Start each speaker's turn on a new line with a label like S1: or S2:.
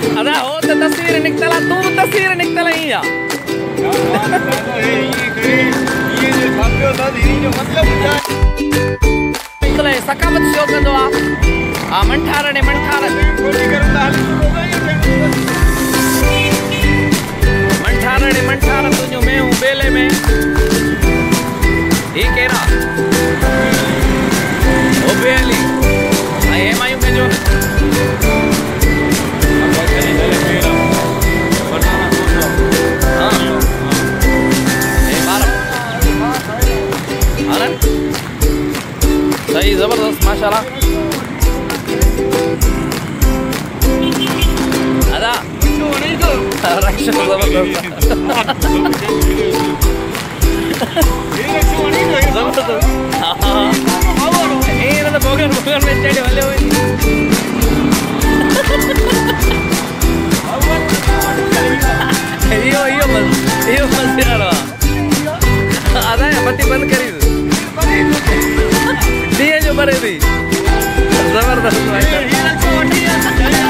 S1: अदा हो तो तस्वीर निकतला तू तस्वीर निकतला ही या ये जो छापियो था ये जो मतलब निकले सकामत शो कंदो आ मंठार कोटी करंदा हाली मंठार तुझो मैं हूं बेले में ये केरा ओ बेली आई एम आई के जो सही जबरदस्त माशाल्लाह अदा रक्षा जबरदस्त तो बोगन में चढ़े वाले हुए यो बस यार अदा पति बंद करी दिए जो बरे थी जबरदस्त